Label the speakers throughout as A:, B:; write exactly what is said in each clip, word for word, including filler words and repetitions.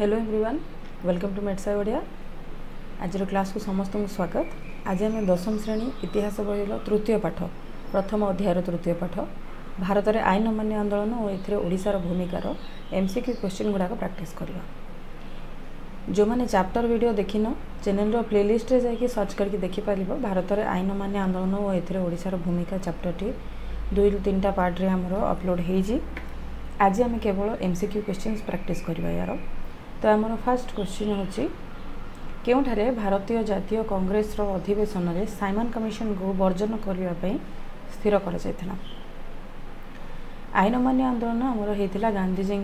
A: Hello everyone, welcome to मेट्सा ओडिया। आज class को समस्त को स्वागत। आज आम दशम श्रेणी इतिहास बहिर तृतीय पाठ प्रथम अध्यायर तृतीय पाठ भारत में आईन अमान्य आंदोलन और ए ओडिशार भूमिकार एमसीक्यू क्वेश्चन गुड़ाक प्रैक्टिस करवा। जो मैंने चैप्टर वीडियो देखिन चैनल प्लेलिस्ट रे जाके सर्च करके देखिपर भारत में आईन अमान्य आंदोलन और ए ओडिशार भूमिका चैप्टरटी दुई तीन टा पार्ट रे हमर अपलोड होईजी। आज आम केवल एमसीक्यू क्वेश्चन प्रैक्टिस करवा यार। तो आमर फास्ट क्वेश्चन होची केउठारे भारतीय जातीय कांग्रेस रो अधिवेशन में साइमन कमिशन को वर्जन करने स्थिर कर आईन अमान्य आंदोलन आमर होता गांधीजी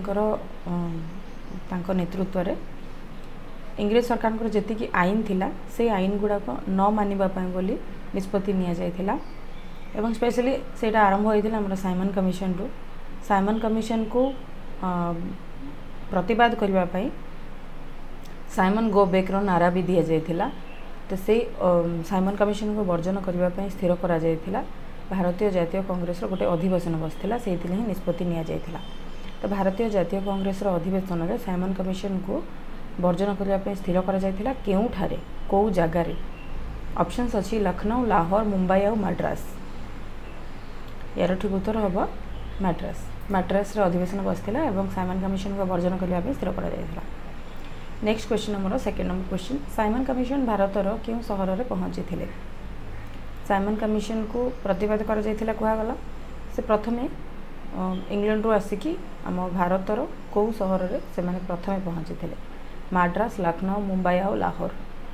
A: नेतृत्व रे इंग्रेज सरकार जी आईन थिला से आईन गुड़ाक न मानिबा बोली निष्पत्ति निया जायथिला एवं स्पेशली सेटा आरंभ होइथिला हमर साइमन कमिशन रु। साइमन कमिशन को प्रतिवाद करबा पई साइमन गो बैक रो नारा भी दिया जायथिला। तो से साइमन कमिशन को वर्जन करबा पई स्थिर करा जायथिला। भारतीय जातीय कांग्रेस रो गोटे अधिवेशन बसथिला सेथिले ही निष्पत्ति निया जायथिला। तो भारतीय जातीय कांग्रेस रो अधिवेशन रे साइमन कमिशन को वर्जन करबा पई स्थिर करा जायथिला। केउठारे को जगह रे ऑप्शंस अछि लखनऊ, लाहौर, मुंबई और मद्रास। यार ठीक उत्तर हम मद्रास। मद्रास रे अधिवेशन बसथिला एवं साइमन कमिशन को वर्जन करबा पई स्थिर करा जायथिला। Next question number second number question Simon commission भारतर क्यों सहर में पहुँची थे। साइमन कमिशन को प्रतिवाद कर जायथिला कुहागला से प्रथमे इंग्लैंड रू आसिकी आम भारतर कौ सहर में से प्रथमे पहुँची थे मद्रास, लखनऊ, मुंबई और लाहौर।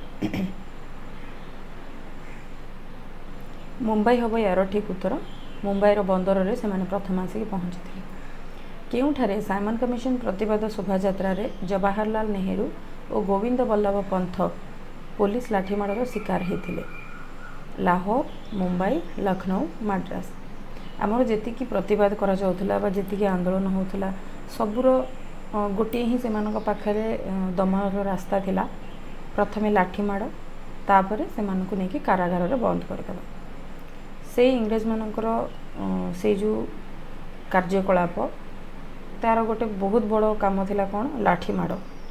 A: मुंबई हम यार ठीक उत्तर। मुंबईर बंदर रे से प्रथम आसिक पहुँची थे। केउठारे साइमन कमिशन प्रतिवाद शोभा यात्रा रे जवाहरलाल नेहरू और गोविंद बल्लभ पंथ पुलिस लाठीमाड़ शिकार होते। लाहौर, मुंबई, लखनऊ, मद्रास। आमर जी प्रतिवाद करा जी आंदोलन होता सबूर गोटे ही से पाखे दमन रास्ता थिला। प्रथमे लाठीमाड़ तापर से नहीं कारागार रे बंद करदेवा। से इंग्रेज मानकर से जो कार्यकलाप तार गोटे बहुत बड़ काम थिला कौन लाठीमाड़।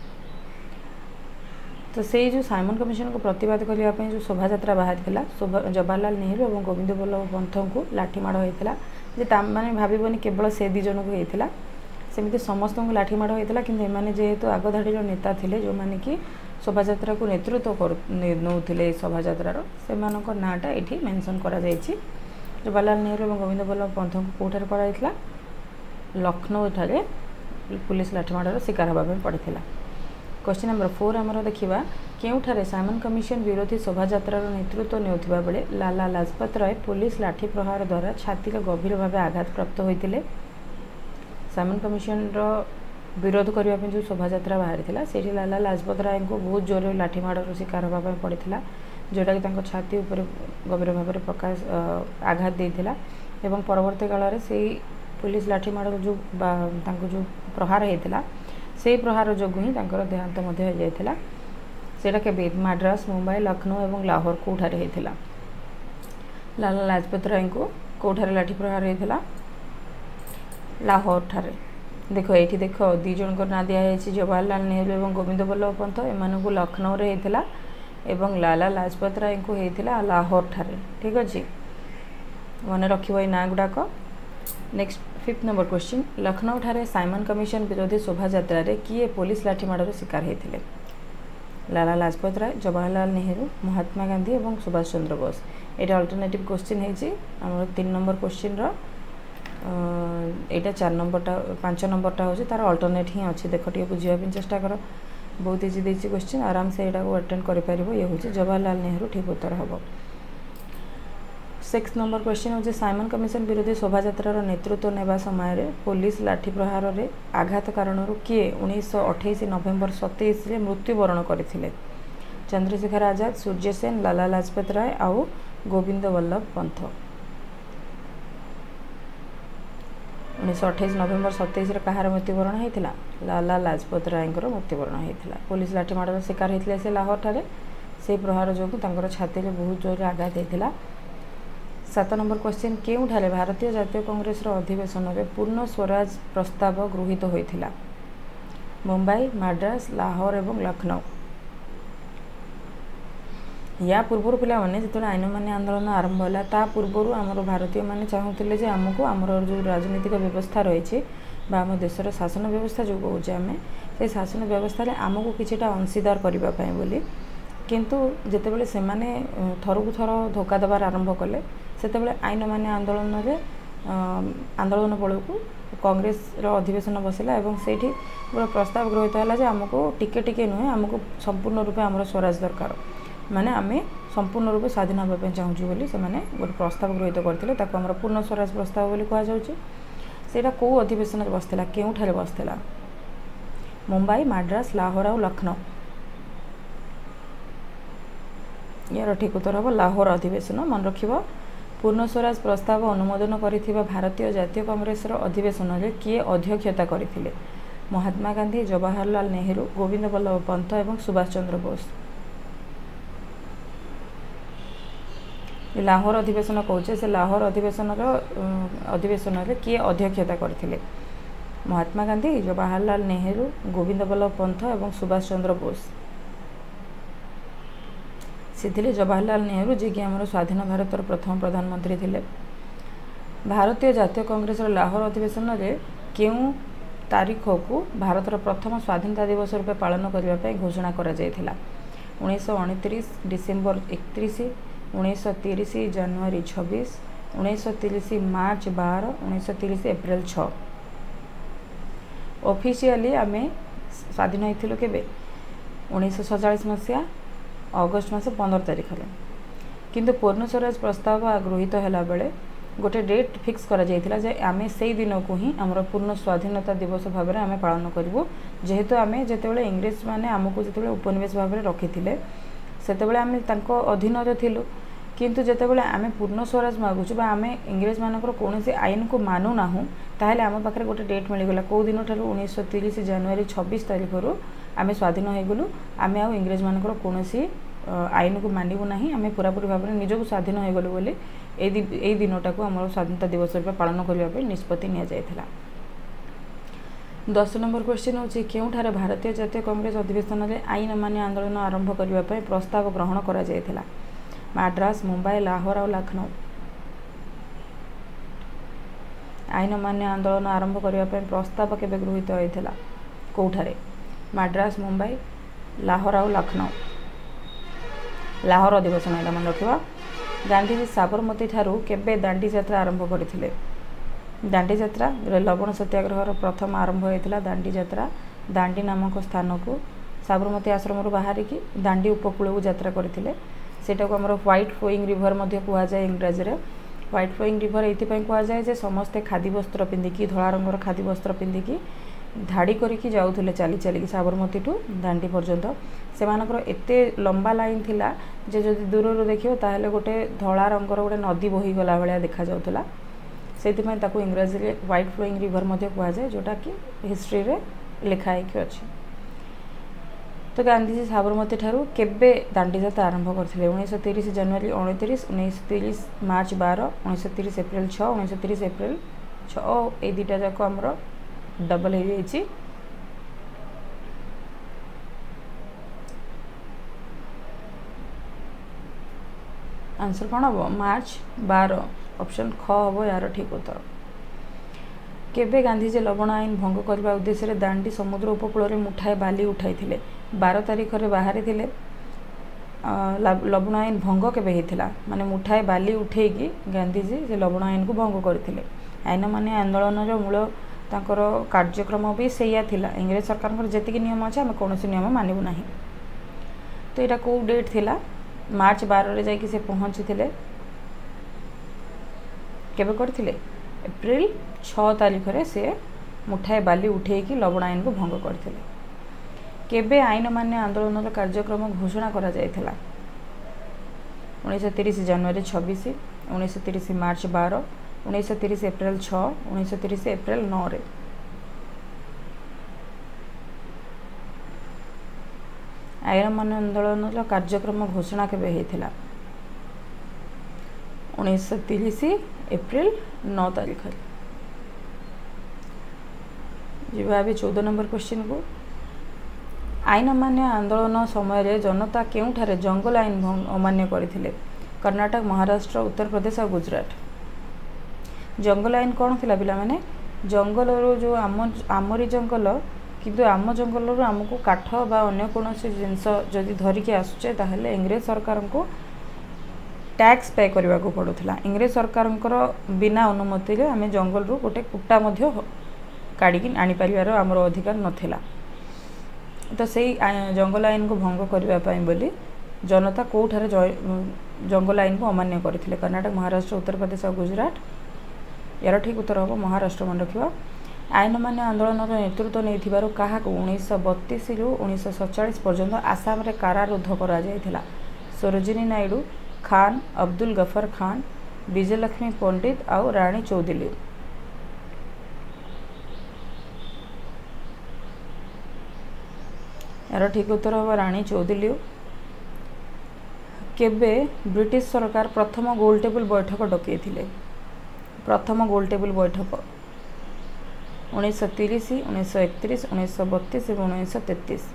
A: तो से जो साइमन कमिशन को प्रतिवाद करने जो शोभा यात्रा बाहर थिला जवाहरलाल नेहरू और गोविंद बल्लभ पंथ को लाठीमाड़ होता जे माने भाबनी केवल से दी जन को होता सेमती समस्त को लाठीमाड़ होता कि एमाने जेहेतु आग धाड़ी नेता थे जो मैंने कि शोभा यात्रा को नेतृत्व कर नौले शोभा यात्रार से नाटा ये मेंशन करा जायछि। जवाहरलाल नेहरू और गोविंद बल्लभ पंथ को कौटार कराइथिला लखनऊ ठारे पुलिस लाठीमाड़ शिकार होगा पड़ता। क्वेश्चन नंबर फोर आमर देखा केउठारे साइमन कमिशन विरोधी शोभा यात्रार नेतृत्व नेउथिबा बेले लाला लाजपत राय पुलिस लाठी प्रहार द्वारा छाती का गभीर भाव आघात प्राप्त होते। साइमन कमिशन विरोध करने जो शोभा यात्रा बाहरी से लाला लाजपत राय को बहुत जोर लाठीमाड़ शिकार होगा पड़ता जोटा कि छाती उपर गभीर भाव में प्रकाश आघात देता एवं परवर्ती काल में से पुलिस लाठीमाड़ जो जो प्रहार होता से प्रहार जो ही देहांत होता सेटा के मद्रास, मुंबई, लखनऊ और लाहौर कौठारे होता। लाला लाजपत राय को कौठारे लाठी प्रहार होता लाहौर ठारे। देख ये देख दी जन को ना दिखाई जवाहरलाल नेहरू और गोविंद बल्लभ पंथ एम को लखनऊ रे होता एवं लाला लाजपत राय को होता लाहौर ठारे। ठीक अच्छे मन रख ना गुड़ाक। Next fifth number question Lucknow ठारे साइमन कमिशन विरोधी शोभा यात्रा रे किए पुलिस लाठीमाड़ शिकार होते। लाला लाजपत राय, जवाहरलाल नेहरू, महात्मा गांधी और सुभाष चंद्र बोस। यहाँ अल्टरनेटिव क्वेश्चन है तीन नंबर क्वेश्चन यहाँ चार नंबरटा पांच नंबरटा हो तार अल्टरनेट ही अच्छी। देख टे बुझापी चेष्टा कर बहुत इजी देती क्वेश्चन आराम से यहाँ अटेंड कर ये हूँ जवाहरलाल नेहरू ठीक उत्तर हम। सिक्स नंबर क्वेश्चन हूँ साइमन कमिशन विरोधी शोभा यात्रार नेतृत्व नेबा समय पुलिस लाठी प्रहार रे आघात कारण किए उन्नीस अठाईस नवेम्बर सतैश मृत्युवरण करथिले। चंद्रशेखर आजाद, सूर्य सेन, लाला लाजपत राय आउ गोविंद बल्लभ पंथ। उन्नीस अठाईस नवेम्बर सतैश कहार मृत्युवरण होता लाला लाजपत राय मृत्युवरण होता। पुलिस लाठीमाड़ शिकार होते से लाहौर ठारे से प्रहार जो छाती में बहुत जोर आघात होता। सात नंबर क्वेश्चन केउठारे भारतीय जातीय कांग्रेस अधिवेशन में पूर्ण स्वराज प्रस्ताव गृहीत होता। मुंबई, मद्रास, लाहौर एवं लखनऊ। या पूर्व पिलाने जो आईन मान्य आंदोलन आरंभ होला ता पूर्व आमर भारतीय माने चाहूले जे आमको आमर जो राजनीतिक व्यवस्था रही आम देशर शासन व्यवस्था जो कहे आम से शासन व्यवस्था आमको किछिटा अंशीदार करने बोली किंतु जितेबाला से थर को थर धोका देवार आरंभ कले से आईन मान्य आंदोलन रे आंदोलन बेलू कांग्रेस अधिवेशन बसला और से गोटे प्रस्ताव गृहीत है आमको टिके टिके नुहे आमको संपूर्ण रूपे आमर स्वराज दरकार माने आमे संपूर्ण रूप स्वाधीन होगा चाहूँ बोली से गोटे प्रस्ताव गृहीत करते आम पूर्ण स्वराज प्रस्ताव बोली कहुच्छे कौ अधिवेशन बसला केउठारे बसला मुंबई, मद्रास, लाहौर और लखनऊ। यार ठीक उत्तर हम लाहौर अधिवेशन। मन रख पूर्ण स्वराज प्रस्ताव अनुमोदन कर भारतीय जातीय कांग्रेस अधिवेशन में किए अध्यक्षता करते महात्मा गांधी, जवाहरलाल नेहरू, गोविंद बल्लभ पंत और सुभाष चंद्र बोस। लाहौर अधिवेशन कहे से लाहौर अधिवेशन अधिवेशन में किए अध्यक्षता करते महात्मा गांधी, जवाहरलाल नेहरू, गोविंद बल्लभ पंत और सुभाष चंद्र बोस। से जवाहरलाल नेहरू जी कि आम स्वाधीन भारतर प्रथम प्रधानमंत्री थे। भारतीय जातीय कांग्रेस लाहौर अधिवेशन में क्यों तारीख को भारतर प्रथम स्वाधीनता दिवस रूप पालन करने घोषणा कर उन्नीस अणतीस डिसेम्बर एकतीस, उन्नीस तीस जनवरी छब्बीस, उन्नीस तीस मार्च बार, उन्नीस तीस एप्रिल छः। ऑफिशियली आमे स्वाधीन होइथिलु केबे उन्नीस सैंतालीस मसीहा अगस्ट मास पंद्रह तारीख में किंतु पूर्ण स्वराज प्रस्ताव गृहीत हैला बेले गोटे डेट फिक्स करा जायथिला जे आमे सेई दिन को ही हमर पूर्ण स्वाधीनता दिवस भाव में आमे पालन करिवो जेहेतु आमे जेतेबेले इंग्लिश माने हमकु जेतेबेले उपनिवेश भाव में रखिथिले सेतेबेले आमे तांको अधीन रे थिलु किंतु जेतेबेले आमे पूर्ण स्वराज मागुछु बा आमे इंग्लिश मानकर कोनोसी आईन को मानु नाहु ताहेले आम पाखरे गोटे डेट मिल गला को दिन ठारू उन्नीस तीस जनवरी छब्बीस तारीख रु आमे स्वाधीन हो गलु आमे आ इंग्लिश मानकर कोनोसी आईन को मानबू ना आम पूरापूरी भाव में निजक स्वाधीन हो गलु बोली ए दिनटा को आम स्वाधीनता दिवस रूप पालन करने निष्पत्ति निया। दस नंबर क्वेश्चन होची केउठारे भारतीय जातीय कांग्रेस अधिवेशन में आईन मान्य आंदोलन आरंभ करने प्रस्ताव ग्रहण करा जायथिला मद्रास, मुंबई, लाहौर और लखनऊ। आईन मान्य आंदोलन आरंभ करने प्रस्ताव केबे गृहीत होइथिला कोठारे मद्रास, मुंबई, लाहौर और लखनऊ। लाहौर अधिवेशन है मन रखा गांधीजी साबरमती ठारू केबे दांडी यात्रा आरंभ करथिले दांडी यात्रा लवण सत्याग्रह प्रथम आरंभ होता दांडी यात्रा दांडी नामक स्थान को साबरमती आश्रम बाहर की दांडी उपकूल को यात्रा करथिले सेटा को हमर व्हाइट फ्लोइंग रिवर मध्य कहुआ जाए इंग्राजी रे व्हाइट फ्लोइंग रिवर एथि कहुआ जाए जे समस्ते खादी वस्त्र पिंधिकी धला रंगर खादी वस्त्र पिंधिकी धाड़ी करिकी जाउथले चली चली साबरमती टू दांडी पर्यंत से एते लंबा लाइन थिला जे जदि दूर देखियो ताहले गोटे धला रंगर गोटे नदी बही गला भाया देखा जाउथला सेतिपय ताकू इंग्राजी रे व्हाइट फ्लोइंग रिवर मध्य कहुआ जाए जोटा कि हिस्ट्री रे लिखाई कि अछि। तो गांधीजी साबरमती ठारू केबे दांडी यात्रा आरंभ करथिले उन्नीस तीस जनवरी उनतीस, उन्नीस तीस मार्च बारह, उन्नीस तीस एप्रिल छः, उन्नीस तीस एप्रिल छः ए दुटा जाक हमर डबल हो जाइए। आंसर कौन हम मार्च बारह ऑप्शन ख हम यार ठीक उत्तर। केबे गांधीजी लवण आईन भंग करने उद्देश्य दांडी समुद्र उपकूल में मुठाए बाली उठाई बारह तारीख में बाहरी थे लवण आईन भंग केबे होता माने मुठाए बाली उठेकी गांधीजी से लवण आईन को भंग करते आईन माने आंदोलन मूल तांकर कार्यक्रम भी सैया थिला इंग्रेज सरकार जी नियम अच्छे आम कौन नियम मानबू ना। तो यहाँ कौ डेट थिला मार्च बारह जाकि से पहुँची थे केबे करथिले एप्रिल छः तारीख रे से मुठाए बाली उठेकी लवण आईन को भंग करते केबे आईन मान्य आंदोलन कार्यक्रम घोषणा करा जायथिला उन्नीस तीस जनवरी छब्बीस, उन्नीस तीस मार्च बारह, उन्नीस तीस एप्रिल छः, उन्नीस तीस एप्रिल नौ रे। आईन मान्य आंदोलन कार्यक्रम घोषणा केबे होता उन्नीस तीस एप्रिल नौ तारीख। जी चौदह नंबर क्वेश्चन को आईन अमान्य आंदोलन समय जनता केउठारे जंगल आईन अमान्य करथिले? कर्नाटक, महाराष्ट्र, उत्तर प्रदेश और गुजरात। जंगल आईन कौन थिला पिला माने? जंगल जो आम आमरी जंगल किंतु आम जंगल आमको काठ बा अन्य कौन जिनस जदि धरिकी आसुचे ताहले इंग्रेज सरकार को टैक्स पे करने को पड़ूला। इंग्रेज सरकार बिना अनुमति आम जंगल रू गोटे कुटा काढ़ी आनी पारिबार आमर अधिकार नथिला। तो से जंगल आईन को भंग करने बोली जनता कौठारे जंगल आईन को अमान्य करथिले? कर्नाटक, महाराष्ट्र, उत्तर प्रदेश और गुजरात। यार ठीक उत्तर हम महाराष्ट्र मन रखा। आईन अमान्य आंदोलन नेतृत्व नहीं क्या उन्नीस बतीस रु उन्नीस सैंतालीस पर्यंत आसाम रे कारारुद्ध करा जायथिला? सरोजिनी नायडू, खान, अब्दुल गफर खान, विजयलक्ष्मी पंडित और रानी चौधरी। यार ठीक उत्तर हम रानी चौधरी। केबे ब्रिटिश सरकार प्रथम गोल टेबल बैठक डकई? प्रथम गोल टेबल बैठक उन्नीस तीस, उन्नीस एकतीस, उन्नीस बत्तीस और उन्नीस तेतीस।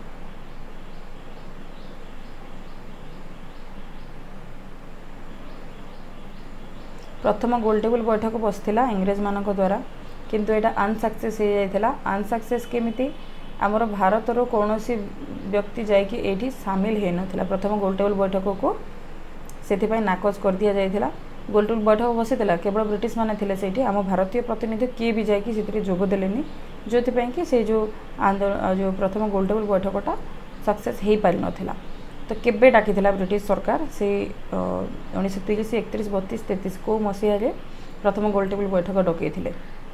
A: प्रथम गोल टेबल बैठक बसला इंग्रेज मान द्वारा किंतु एटा अनसक्सेस हो जाइथिला। अनसक्सेस केमिति? आमर भारत रो कौन सी व्यक्ति जाइए ये सामिल हो नाला प्रथम गोल टेबल बैठक को से नाकच कर दि जाइथिला। गोल टेबल बैठक बसीला केवल ब्रिटिश माने थिले सेठी आम भारतीय प्रतिनिधि किए भी जाकि से जोगदेलेनी जो कि से जो आंदोलन जो प्रथम गोल टेबल बैठकटा सक्सेस हो पारि नथिला। तो केबे डाकिथिला ब्रिटिश सरकार से उन्नीस तीस, एकतीस, बत्तीस, तेतीस को मसीह प्रथम गोल टेबल बैठक डकई?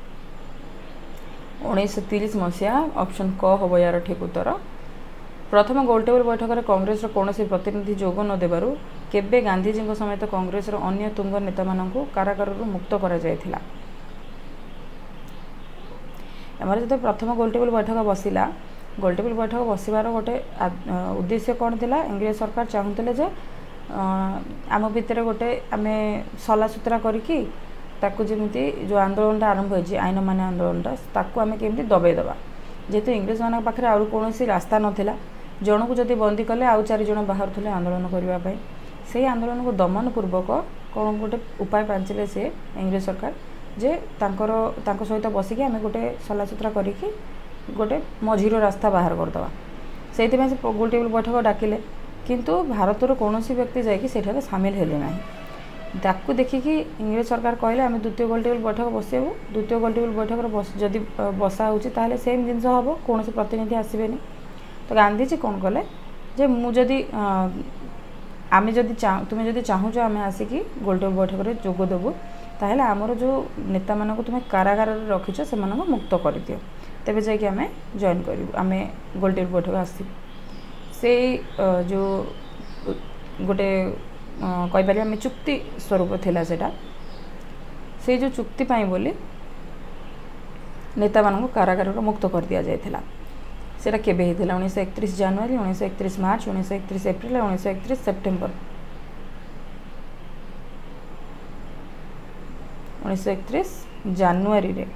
A: उन्नीस तीस मसीहा। ऑप्शन क हम यार ठीक उत्तर। प्रथम गोल टेबल बैठक में कांग्रेस कौन सी प्रतिनिधि जोग न देबारु केबे गांधीजी समेत कांग्रेस अन्य तुंग नेता मानू कारागार मुक्त करा जायथिला? आमर जो प्रथम गोल टेबल बैठक बसिला गोल टेबल बैठक बसबार गोटे उद्देश्य कौन थिला? इंग्रेज सरकार चाहूले जे आम भितर गोटे आम सलासुतरा करिकी ताकू जमी जो आंदोलन आरंभ हो आईन अमान्य आंदोलन ताकू आम केमती दबाई दबा जेहेतु इंग्रेज मान पाखे आउ कौन रास्ता नाला जन को जब बंदी कले आउ चार जन बाहर थे आंदोलन करने से आंदोलन को दमन पूर्वक कौन गोटे उपाय पांचले से इंग्रेज सरकार जे तांकर तांको सहित बसिकी आम गोटे सलासुतरा करिकी गोटे मझीर रास्ता बाहर करदे से गोल टेबल बैठक डाकिले किंतु भारतर कौन व्यक्ति जाकि सामिल हेले ना ताकू देखिकी इंग्रेज सरकार कहले आम द्वितीय गोल टेबल बैठक बसैबू द्वितीय गोल टेबल बैठक बस जदि बसा होता सेम जिनस हम कौन से प्रतिनिधि आसबेनि। तो गांधीजी कौन कले जे मुझे आम जदि तुम्हें जदि चाहूच आम आसिकी गोल टेबल बैठक में जोगदेबू ताहले आमर जो नेता मान तुम्हें कारागार रखीच से मुक्त कर दियो तेबे जाकि आम जॉइन करूँ आम गोल टेबल बैठक आस से जो गोटे कहीपर आम चुक्ति स्वरूप थिला सेटा से जो चुक्ति पाई बोली नेता मान कारागार मुक्त कर दिया जायथिला। सेटा केबे हेतिला? उन्नीस एकतीस जनवरी, उन्नीस एकतीस मार्च, उन्नीस एकतीस एप्रिल, उन्नीस एकतीस सेप्टेम्बर। उन्नीस एकतीस जनवरी रे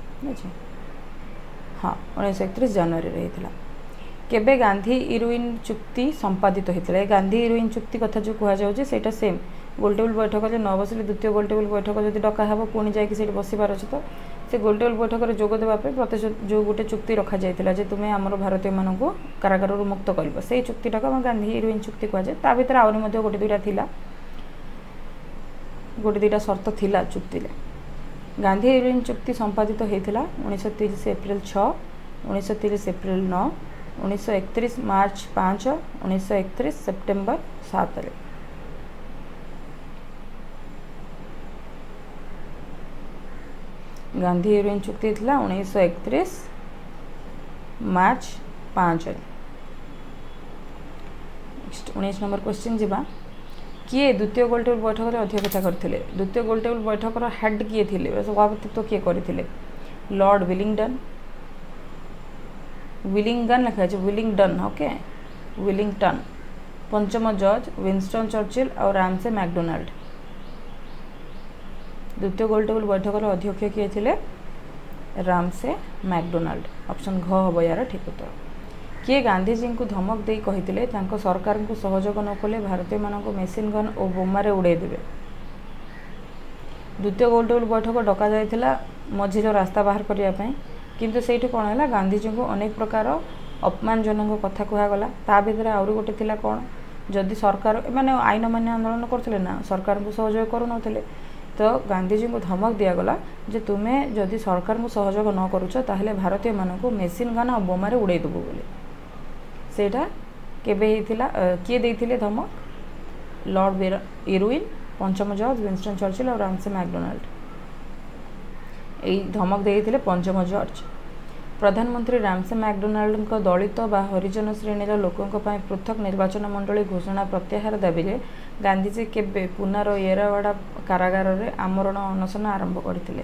A: हाँ उन्नीस एकतीस जनवरी रे हेतिला। केबे गांधी इरुइन चुक्ति संपादित होता है? गांधी इरुइन चुक्ति कथा जो कहुचे से सेम गोल टेबल बैठक जो न बसिले द्वितीय गोल टेबल बैठक जब डका हे पुणी जाकि बसबार अच्छे तो से गोल टेबल बैठक में जोग देवाई प्रतिशत जो गोटे चुक्ति रखा जाता है तुम्हें आमर भारतीय मानक कारागार मुक्त कर से चुक्तिटा को गांधी इरुइन चुक्ति कहुए ता भर आहरी गोटे दुईटा थिला गोटे दुईटा शर्त थिला चुक्ति गांधी इरुइन चुक्ति संपादित होता उन्नीस तीस एप्रिल छः उन्नीस तीस एप्रिल नौ उन्नीस एकतीस मार्च पाँच उन्नीस एकतीस सेप्टेम्बर सात। गांधी इरुइन चुक्ति थिला उन्नीस एकतीस मार्च पाँच। नेक्स्ट उन्नीस नंबर क्वेश्चन जीवा किए द्वितीय गोल टेबल बैठक में अध्यक्षता करथिले? द्वितीय गोल टेबल बैठक हेड किए थिले सभापतित्व किए करथिले? लॉर्ड विलिंगडन विलिंगन लिखा है विलिंगडन ओके विलिंगटन। पंचम जज विंस्टन चर्चिल और रामसे मैकडोनाल्ड। द्वितीय गोल टेबल बैठक अध्यक्ष किए थिले? Ramsay McDonald. ऑप्शन घ हम यार ठीक उत्तर। किए गांधीजी को धमक दे कही सरकार को सहयोग न कले भारतीय मानक मेसीन गन और बोमारे उड़े देवे। द्वितीय गोलटेबल बैठक डका जाइथिला मझीर रास्ता बाहर करने किंतु सेठी कौन है गांधीजी को अनेक प्रकार अपमानजनक कथा कहगला ता भीतर आउरी गोटे थिला कौन जदि सरकार माने आईन मान्य आंदोलन करथिले ना सरकार को सहयोग करू नथिले तो गांधीजी को धमक दियागला जे तुम्हें जदि सरकार को सहयोग न करूछ ताहले भारतीय मानक मेसीन गन और बोमारे उड़े देबो बोले। सेटा केबे हिथिला किए देथिले धमक लॉर्ड इरविन पंचम जॉर्ज विंस्टन चर्चिल और रामसे मैकडोनाल्ड यही धमक देते पंचम जॉर्ज। प्रधानमंत्री रामसे मैकडोनाल्ड दलित बा हरिजन श्रेणीर लोकों पृथक निर्वाचन मंडली घोषणा प्रत्याहार दाबी गांधीजी केबे पुनार येरावाड़ा कारागार रे आमरण अनशन आरंभ करथिले।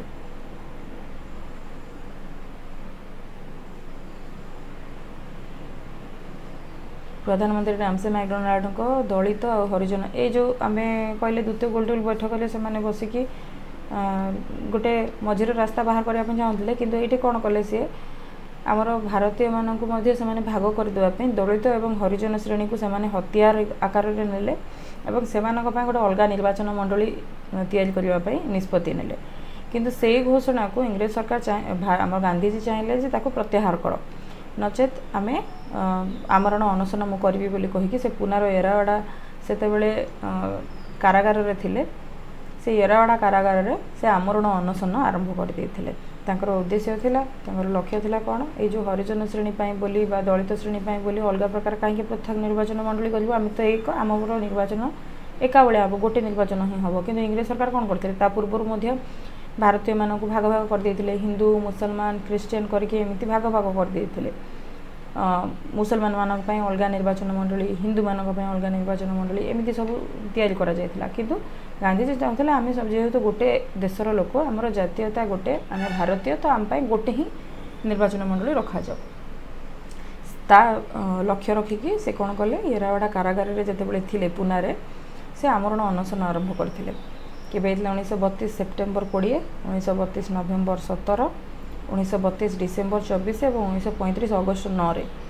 A: प्रधानमंत्री रामसे मैकडोनाल्ड को दलित और हरिजन ये जो आम कहले द्वितीय गोलटेबल बैठक से मैंने बसिकी गोटे मझीर रास्ता बाहर करने चाहूँगे किंतु ये कौन कले सी आमर भारतीय मानक से भाग करदेवाई दलित और हरिजन श्रेणी को सेमाने हथियार आकार में नेले और से गोटे अलग निर्वाचन मंडली या निष्पत्ति नेले किंतु से घोषणा को इंग्रेज सरकार चाहे आम गांधीजी चाहिए प्रत्याहार कर नचेत आमे आमरण अनशन मु करी बोली कहीकि से पुनार येरावाड़ा से कारागार रे थिले से येरावाड़ा कारागार रे से आमरण अनशन आरंभ कर देथिले। तांकर उद्देश्य थिला तांकर लक्ष्य थिला कोन ए जो हरिजन श्रेणी पाई बोली बा दलित श्रेणी पाई बोली अलग प्रकार कहीं पृथक निर्वाचन मंडली करू आम तो एक आमर निर्वाचन एका बेले हम गोटे निर्वाचन ही हम कि इंग्रेज सरकार कौन करते पूर्व भारतीय मान को भाग भाग कर देथिले हिंदू मुसलमान क्रिश्चियन करके एमती भाग भाग कर देथिले मुसलमान मानक पई अलग निर्वाचन मंडली हिंदू मानक पई अलग निर्वाचन मंडली एमती सब तैयारी करा जायथिला किंतु गांधीजी चाहूले आम सब जेहेतु गोटे देशर लोक आमर जातीयता गोटे आम भारतीय तो आम पई गोटे ही निर्वाचन मंडली रखा जाओ ता लक्ष्य रखिकी से कौन कले येरावाड़ा कारागार रे जेतेबेले थिले पुनारे से आमरण अनशन आरंभ करथिले केबे उन्नीस बत्तीस सेप्टेम्बर कोड़े उन्नीस बत्तीस नवेम्बर सतर उन्नीस बत्तीस डिसेम्बर चौबीस और उन्नीस पैंतीस अगस्ट नौ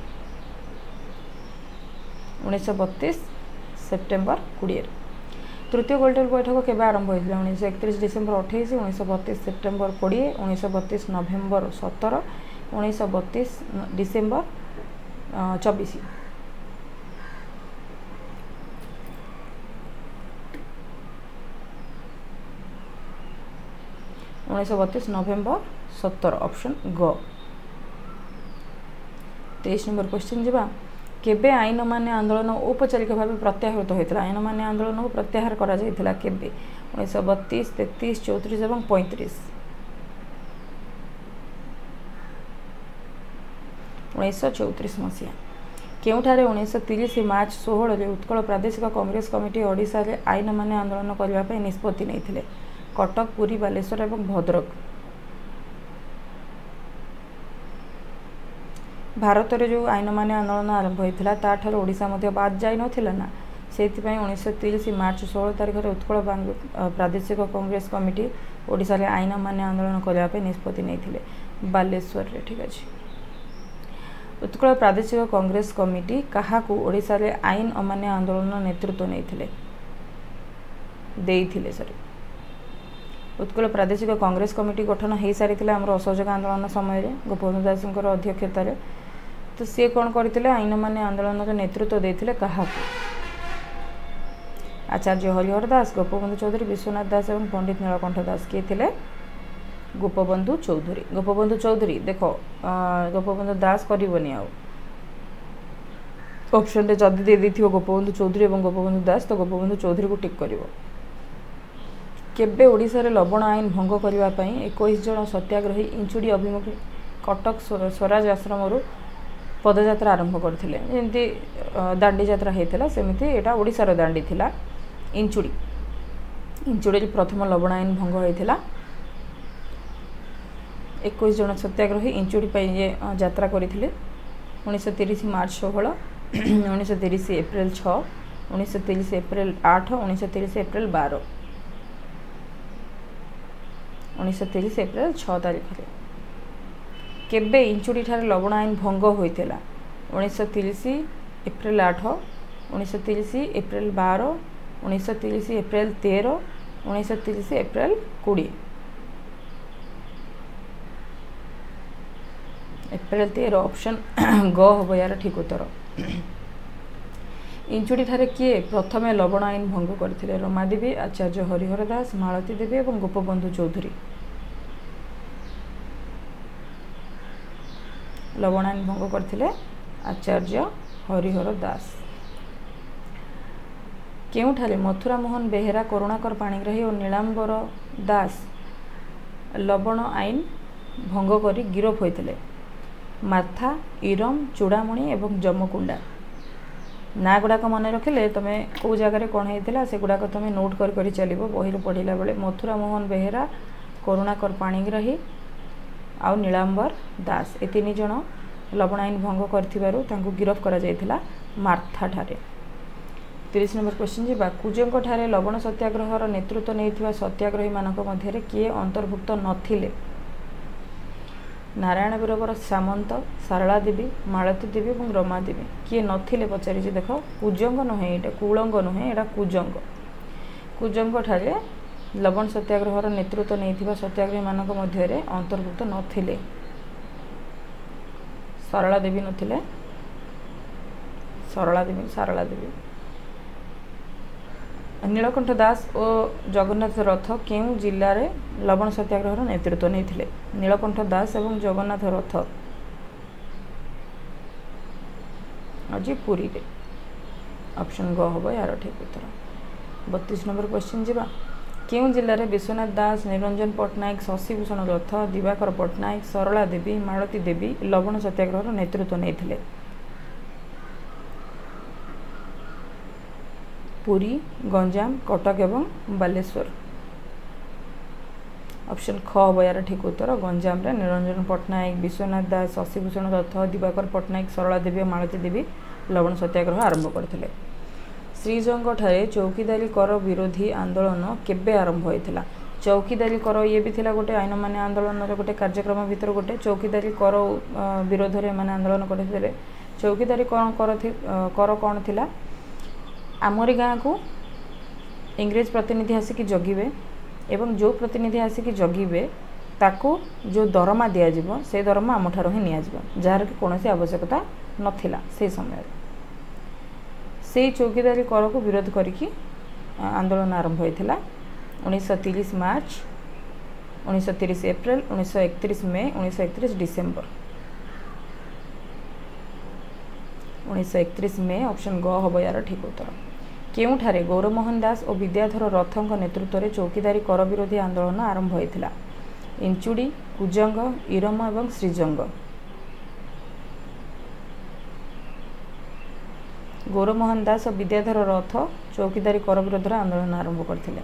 A: उन्नीस बत्तीस सेप्टेम्बर कोड़े। तृतीय गोलटेबल बैठक केबे आरंभ होइथिला उन्नीस एकतीस डिसेम्बर अठाईस उन्नीस बत्तीस सेप्टेम्बर कोड़े उन्नीस बत्तीस नवेम्बर सतर उन्नीस बत्तीस डिसेम्बर चौबीस। उन्नीस बत्तीस नवेम्बर सतर ऑप्शन ग। तेईस नंबर क्वेश्चन जीवा केबे आईन मान्य आंदोलन औपचारिक भाव प्रत्याहृत होता आईन मान्य आंदोलन को प्रत्याहार करा जायथिला केबे उन्नीस बत्तीस तैंतीस चौंतीस और पैंतीस उन्नीस चौंतीस मसीहा केउठारे उन्नीस तीस मार्च षोहल उत्कल प्रादेशिक कांग्रेस कमिटी ओडिशा रे आईन मान्य आंदोलन करने निष्पत्ति नहीं कटक पुरी बालेश्वर और भद्रक। भारत रे जो आईन मान्य आंदोलन आरंभ होता ताठार ओडिशा मध्य बाद जाई नथिला ना से उन्नीस तीस मार्च षोल तारीख में उत्कल प्रादेशिक कांग्रेस कमिटी ओडिशा रे आईन मान्य आंदोलन करने निष्पत्ति नहीं बालेश्वर रे। ठीक अच्छे उत्कल प्रादेशिक कांग्रेस कमिटी क्या ओडिशा रे आईन अमान्य आंदोलन नेतृत्व नहीं देइथिले सॉरी उत्कल प्रादेशिक कांग्रेस कमिटी गठन हो सारी आम असहयोग आंदोलन समय गोपबंधु दास अध्यक्षतार तो सी कौन करते आईन मान्य आंदोलन नेतृत्व देते क्या आचार्य हरिहर दास गोपबंधु चौधरी विश्वनाथ दास और पंडित नीलकंठ दास किए थे गोपबंधु चौधरी गोपबंधु चौधरी देख गोपबंधु दास करनी ऑप्शन जदि दे दी गोपबंधु चौधरी और गोपबंधु दास तो गोपबंधु चौधरी को टिक कर केबे ओडिशा रे लवण आईन भंग करने इक्कीस जन सत्याग्रही इंचुड़ी अभिमुखी कटक स्वराज आश्रम पदयात्रा आरंभ करते जमी दांडी यात्रा होता सेमती यहाँ ओडिशार दांडी थिला इंचुड़ी इंचुड़ी प्रथम लवण आईन भंग होता इक्कीस जन सत्याग्रही इंचुड़ी यात्रा करते उन्नीस तीस मार्च षोहल उन्नीस तीस एप्रिल छः उन्नीस तीस एप्रिल आठ उन्नीस तीस एप्रिल बारह उन्नीस तीस एप्रिल छः तारीख में केबे इंचुड़ी ठारे लवण आईन भंग होता उन्नीस तीस एप्रिल आठ, उन्नीस तीस एप्रिल बार, उन्नीस तीस एप्रिल तेरह, उन्नीस तीस एप्रिल कोड़े। एप्रिल तेरह ऑप्शन ग हम यार ठीक उत्तर। इंचुड़ी ठारे किए प्रथम लवण आईन भंग करथिले? रमादेवी, आचार्य हरिहर दास, मालती देवी और गोपबंधु चौधरी। लवण आईन भंग करथिले आचार्य हरिहर दास। केउठारे मथुरा मोहन बेहेरा, करुणाकर पाणिग्राही और नीलांबर दास लवण आईन भंग करी गिरफ होइथिले? माथा, इरम, चूड़ामणि और जमकुंडा। ना गुड़ाक मन रखिले तुम कौ जगार कौन होता से गुड़ाक तुम नोट कर कर चलो बही पढ़ला बेले। मथुरा मोहन बेहेरा, करुणाकर पाणिग्राही आउ नीलांबर दास ए तीन जन लवण आईन भंग कर गिरफ करा जायथिला मार्था ठारे। तीस नंबर क्वेश्चन जी कुजंग ठारे लवण सत्याग्रहर नेतृत्व नहीं सत्याग्रही मानक मध्य किए अंतर्भुक्त नथिले? नारायण वीरवर सामंत, सारला देवी, मालती देवी और रमा देवी। किए नथिले पचारि देख कुजंग नुहे ये कुलंग नुहे यहाँ कुजंग। कुजंग ठारे लवण सत्याग्रहर नेतृत्व नहीं सत्याग्रही मानक मध्य अंतर्भुक्त नथिले? सारला देवी नथिले, सरला देवी सारला देवी। नीलकंठ दास और जगन्नाथ रथ केउ जिले में लवण सत्याग्रहर नेतृत्व नहीं? नीलकंठ दास और जगन्नाथ रथ आज पुरी रे। ऑप्शन ग हम यार ठीक उत्तर। बत्तीस नंबर क्वेश्चन जी केउ जिले में विश्वनाथ दास, निरंजन पट्टनायक, शशिभूषण रथ, दिवाकर पट्टनायक, सरला देवी, मालती देवी लवण सत्याग्रहर नेतृत्व नहीं? पुरी, गंजाम, कटक एवं बालेश्वर। ऑप्शन ख हम यार ठीक उत्तर। गंजाम रे निरंजन पट्टनायक, विश्वनाथ दास, शशिभूषण रथ, दिवाकर पट्टनायक, सरला देवी और मालती देवी लवण सत्याग्रह आरंभ करथिले। श्रीजंग ठारे चौकीदारी कर विरोधी आंदोलन केबे आरंभ होइथिला? चौकीदारी कर ये भी थिला गोटे आईन मान्य आंदोलन गोटे कार्यक्रम भितर गोटे चौकीदारी कर विरोध रे माने आंदोलन करथिले। चौकीदारी कौन कर कर कौन थिला? आमरी गाँ को इंग्रेज प्रतिनिधि आसिक जगिबे एवं जो प्रतिनिधि आसिक जगिबे ताको जो दरमा दिया से दरमा आम ठार ही नि जार कि कौन आवश्यकता नथिला से समय से चौकीदारी कर को विरोध करिकी आंदोलन आरंभ होइथिला। उन्नीस तीस मार्च, उन्नीस तीस एप्रिल, उन्नीस एकतीस मई, उन्नीस एकतीस डिसेम्बर। उन्नीस एकतीस मई ऑप्शन ग हम यार ठीक उत्तर। केउठारे गौरमोहन दास और विद्याधर रथों नेतृत्व में चौकीदारी कर विरोधी आंदोलन आरंभ होइथिला? इंचुड़ी, कुजंग, इरम और श्रीजंग। गौरमोहन दास और विद्याधर रथ चौकीदारी कर विरोध आंदोलन आरंभ करथिले?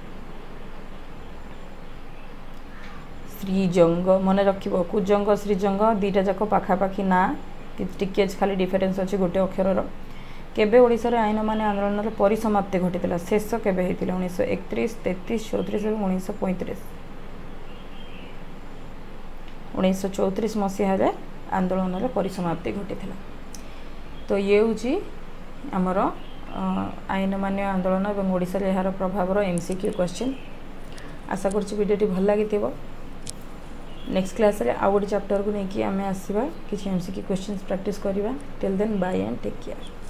A: श्रीजंग मन रखिबो। कुजंग, श्रीजंग दुईटा जाक पाखापाखि ना टिके खाली डिफरेन्स अच्छी गोटे अक्षर। केबे ओडिशा रे आईन माने आंदोलन परिसमाप्ति घटी शेष केबे होइतिला? उन्नीस एकतीस, तैंतीस, चौंतीस और उन्नीस पैंतीस। उन्नीस चौंतीस मसीह आंदोलन परिसमाप्ति घटी। तो ये हूँ आमर आईन मान्य आंदोलन और ओडिशा रे यार प्रभाव एमसीक्यू क्वेश्चन। आशा करछि वीडियोटी भल लगी। नेक्स्ट क्लास रे आउ गोटे चैप्टर को लेकिन आम आसवा कि एमसीक्यू क्वेश्चन प्रैक्टिस करवा। Till then bye and take care.